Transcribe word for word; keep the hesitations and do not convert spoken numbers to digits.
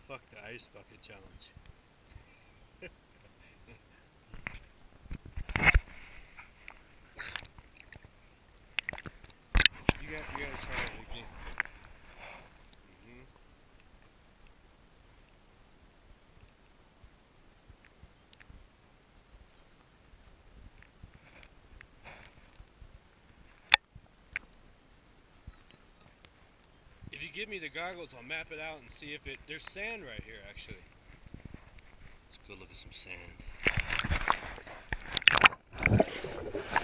fuck the ice bucket challenge. You got, you gotta try it again. Mm-hmm. If you give me the goggles, I'll map it out and see if it. There's sand right here, actually. Let's go look at some sand.